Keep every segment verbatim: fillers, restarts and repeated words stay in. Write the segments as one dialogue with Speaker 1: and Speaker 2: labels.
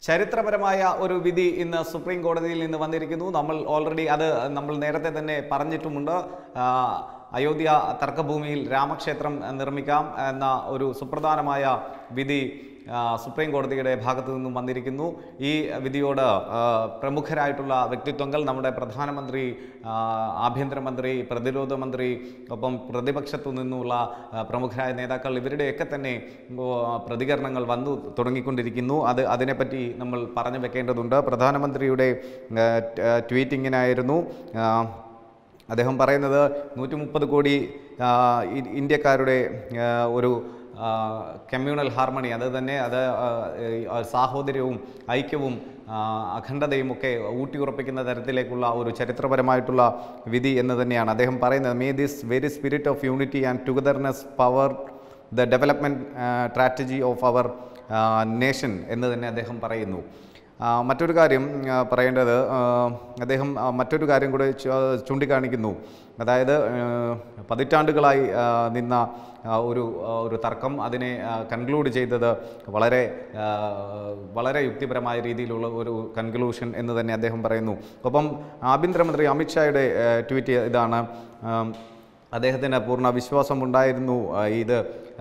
Speaker 1: ചരിത്രപരമായ ഒരു വിധി ഇന്ന് സുപ്രീം കോടതിയിൽ നിന്ന് വന്നിരിക്കുന്നു. നമ്മൾ ഓൾറെഡി അത് നമ്മൾ നേരത്തെ തന്നെ പറഞ്ഞിട്ടുമുണ്ട്. അയോധ്യ തർക്കഭൂമിയിൽ രാമക്ഷേത്രം നിർമ്മിക്കാം എന്ന ഒരു സുപ്രധാനമായ വിധി സുപ്രീം കോടതിയുടെ ഭാഗത്തു നിന്നും വന്നിരിക്കുന്നു. ഈ വിധിയോട് പ്രമുഖരായിട്ടുള്ള വ്യക്തിത്വങ്ങൾ, നമ്മുടെ പ്രധാനമന്ത്രി, ആഭ്യന്തരമന്ത്രി, പ്രതിരോധ മന്ത്രി, ഒപ്പം പ്രതിപക്ഷത്തു നിന്നുള്ള പ്രമുഖരായ നേതാക്കൾ, ഇവരുടെയൊക്കെ തന്നെ പ്രതികരണങ്ങൾ വന്നു തുടങ്ങിക്കൊണ്ടിരിക്കുന്നു. അത് അതിനെപ്പറ്റി നമ്മൾ പറഞ്ഞു വെക്കേണ്ടതുണ്ട്. പ്രധാനമന്ത്രിയുടെ ട്വീറ്റിങ്ങിനായിരുന്നു. അദ്ദേഹം പറയുന്നത് നൂറ്റി മുപ്പത് കോടി ഇന്ത്യക്കാരുടെ ഒരു കമ്മ്യൂണൽ ഹാർമണി, അത് തന്നെ അത് സാഹോദര്യവും ഐക്യവും അഖണ്ഡതയും ഒക്കെ ഊട്ടിയുറപ്പിക്കുന്ന തരത്തിലേക്കുള്ള ഒരു ചരിത്രപരമായിട്ടുള്ള വിധി എന്ന് തന്നെയാണ് അദ്ദേഹം പറയുന്നത്. May this very spirit of unity and togetherness power the development strategy of our nation എന്ന് തന്നെ അദ്ദേഹം പറയുന്നു. മറ്റൊരു കാര്യം പറയേണ്ടത്, അദ്ദേഹം മറ്റൊരു കാര്യം കൂടെ ചൂണ്ടിക്കാണിക്കുന്നു. അതായത് പതിറ്റാണ്ടുകളായി നിന്ന ഒരു ഒരു തർക്കം, അതിനെ കൺക്ലൂഡ് ചെയ്തത് വളരെ വളരെ യുക്തിപരമായ രീതിയിലുള്ള ഒരു കൺക്ലൂഷൻ എന്ന് തന്നെ അദ്ദേഹം പറയുന്നു. ഒപ്പം ആഭ്യന്തരമന്ത്രി അമിത്ഷായുടെ ട്വീറ്റ് ഇതാണ്. അദ്ദേഹത്തിന് പൂർണ്ണ വിശ്വാസമുണ്ടായിരുന്നു ഇത്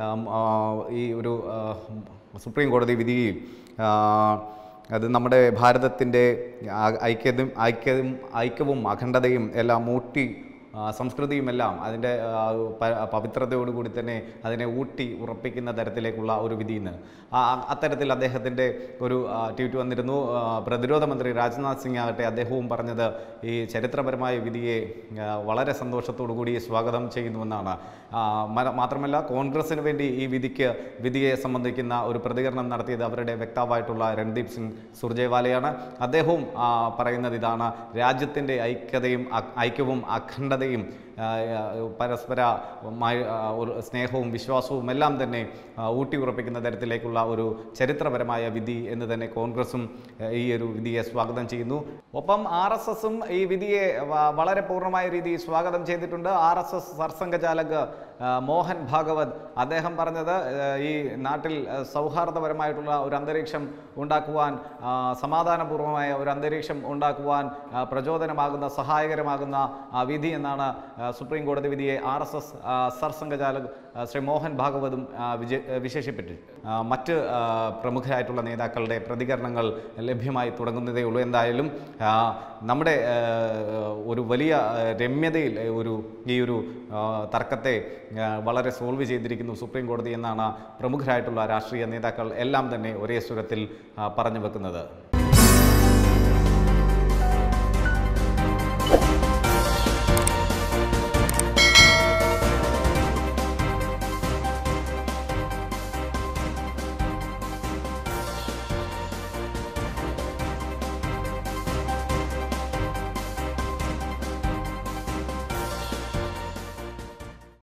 Speaker 1: ഈ ഒരു സുപ്രീം കോടതി വിധിയിൽ അത് നമ്മുടെ ഭാരതത്തിൻ്റെ ഐക്യതും ഐക്യവും ഐക്യവും അഖണ്ഡതയും എല്ലാം ഊട്ടി സംസ്കൃതിയുമെല്ലാം അതിൻ്റെ പവിത്രതയോടുകൂടി തന്നെ അതിനെ ഊട്ടി ഉറപ്പിക്കുന്ന തരത്തിലേക്കുള്ള ഒരു വിധിന്ന് അത്തരത്തിൽ അദ്ദേഹത്തിൻ്റെ ഒരു ട്വീറ്റ് വന്നിരുന്നു. പ്രതിരോധ മന്ത്രി രാജ്നാഥ് സിംഗ് ആകട്ടെ, അദ്ദേഹവും പറഞ്ഞത് ഈ ചരിത്രപരമായ വിധിയെ വളരെ സന്തോഷത്തോടു കൂടി സ്വാഗതം ചെയ്യുന്നുവെന്നാണ്. മാത്രമല്ല, കോൺഗ്രസിന് വേണ്ടി ഈ വിധിക്ക് വിധിയെ സംബന്ധിക്കുന്ന ഒരു പ്രതികരണം നടത്തിയത് അവരുടെ വക്താവായിട്ടുള്ള രൺദീപ് സിംഗ് സുർജേവാലയാണ്. അദ്ദേഹവും പറയുന്നത് ഇതാണ്: രാജ്യത്തിൻ്റെ ഐക്യതയും ഐക്യവും അഖണ്ഡതയും പരസ്പര സ്നേഹവും വിശ്വാസവും എല്ലാം തന്നെ ഊട്ടിയുറപ്പിക്കുന്ന തരത്തിലേക്കുള്ള ഒരു ചരിത്രപരമായ വിധി എന്ന് തന്നെ കോൺഗ്രസും ഈ ഒരു വിധിയെ സ്വാഗതം ചെയ്യുന്നു. ഒപ്പം ആർ എസ് എസും ഈ വിധിയെ വളരെ പൂർണ്ണമായ രീതിയിൽ സ്വാഗതം ചെയ്തിട്ടുണ്ട്. R S S Sarsanghchalak Mohan Bhagwat അദ്ദേഹം പറഞ്ഞത്, ഈ നാട്ടിൽ സൗഹാർദ്ദപരമായിട്ടുള്ള ഒരു അന്തരീക്ഷം ഉണ്ടാക്കുവാൻ, സമാധാനപൂർവമായ ഒരു അന്തരീക്ഷം ഉണ്ടാക്കുവാൻ പ്രചോദനമാകുന്ന സഹായകരമാകുന്ന വിധി എന്നാണ് സുപ്രീം കോടതി വിധിയെ R S S Sarsanghchalak Shri Mohan ഭാഗവതും വിജ വിശേഷിപ്പിച്ചു. മറ്റ് പ്രമുഖരായിട്ടുള്ള നേതാക്കളുടെ പ്രതികരണങ്ങൾ ലഭ്യമായി തുടങ്ങുന്നതേ ഉള്ളൂ. എന്തായാലും നമ്മുടെ ഒരു വലിയ രമ്യതയിൽ ഒരു ഈ ഒരു തർക്കത്തെ വളരെ സോൾവ് ചെയ്തിരിക്കുന്നു സുപ്രീം കോടതി എന്നാണ് പ്രമുഖരായിട്ടുള്ള രാഷ്ട്രീയ നേതാക്കൾ എല്ലാം തന്നെ ഒരേ സ്വരത്തിൽ പറഞ്ഞു വെക്കുന്നത്.